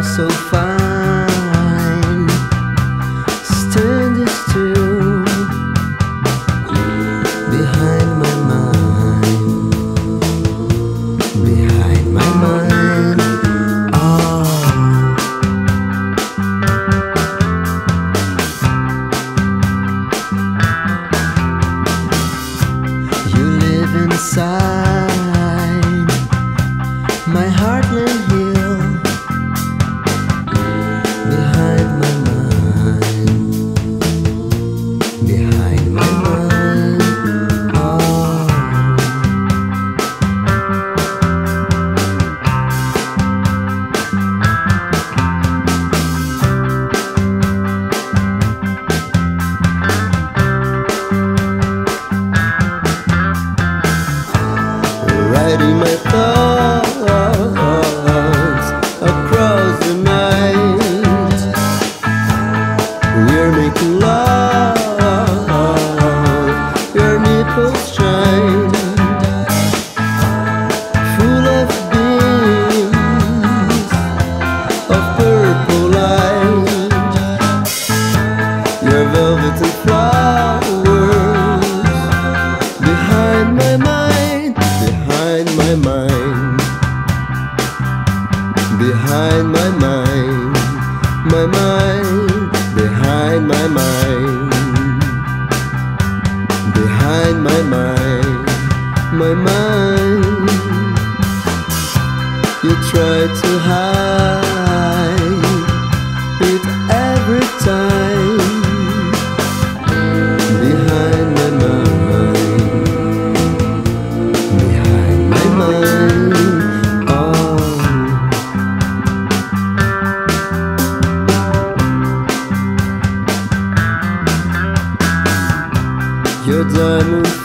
are so fine, standing still behind my mind, behind my mind. Oh, you live inside my heartland hill, behind my mind, behind my mind. Oh, writing my thoughts across the night. We're making love, your nipples shine, full of beams of purple light. Your velvet and flowers behind my mind, behind my mind, behind my mind, my mind, behind my mind, behind my mind, my mind. You try to hide it every time, behind my mind, behind my mind. Oh, your diamond